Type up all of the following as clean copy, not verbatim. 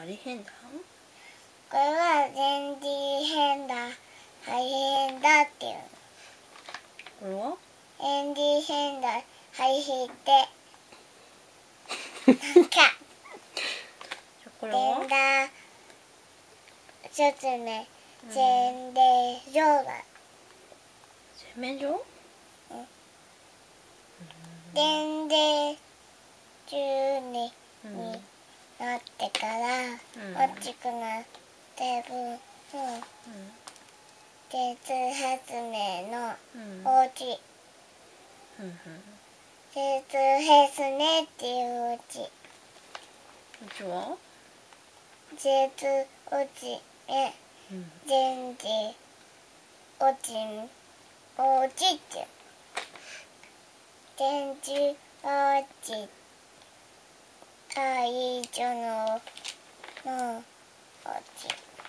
仮変団？ これは前次変団、肺変団っていうの。 これは前次変団、肺引いてなんかこれは前段一つ目、前例状だ。 洗面所？ 前例中になってから大きくなって分、鉄発明のお家、鉄発明っていうお家。 うちは鉄落ち目、前時落ちお家っていう。電池落ち最初のお家。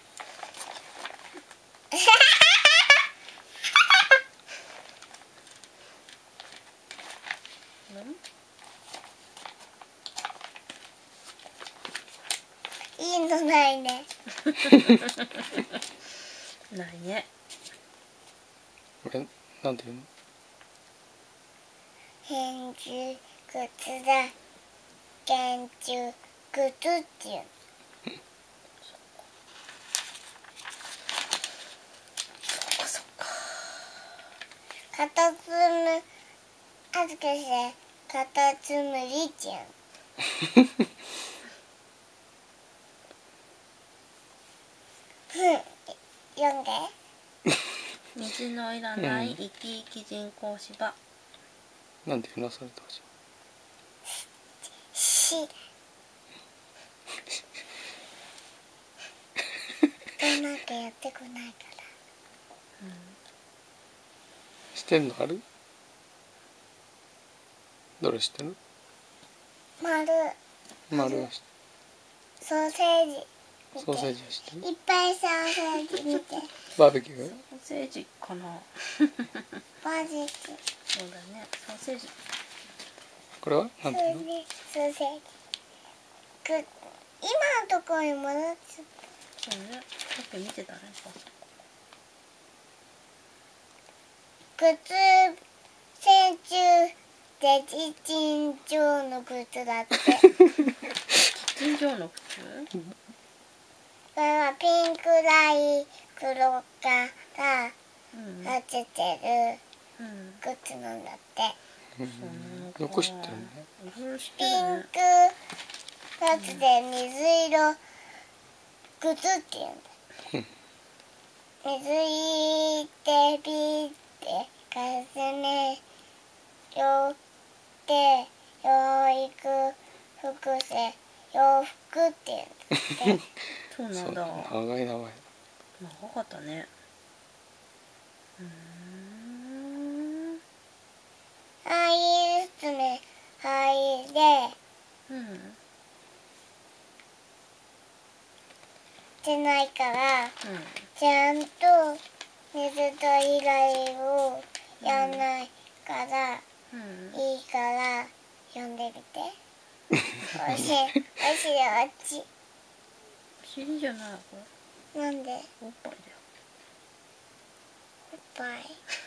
いいのないね。 ないね。 なんていうの？ 編集靴だ。研究靴っていう。 そっか。 カタツム、あずかしてカタツムリっていう。読んで。 水のいらない生き生き人工芝。 なんていうのそれとじし。なんかやってこないから。 してんのある？どれしてる？ 丸丸はしてソーセージ。 ソーセージはしてる？ いっぱいソーセージ見て。 バーベキュー？ ソーセージかな。 バーベキュー。 そうだね。ソーセージ。 これはなんていうの？ ソーセージ。今のところに戻っちゃった。 そうね。さっき見てたね。 靴線中で尋常の靴だって。 尋常の靴？ これはピンクライ黒から当ててる靴なんだって。 よく知ってるね。 ピンクシャツで水色靴っていうんだ。水いてピーって重ねよって養育複製洋服っていうんだって。 そうなんだ。 長い名前。 長かったね。 はいですね。はいで。してないから、ちゃんと水と以外をやんないから、いいから読んでみて。お尻あっち。 お尻じゃないこなんで？ れ。おっぱいだよ。 おっぱい。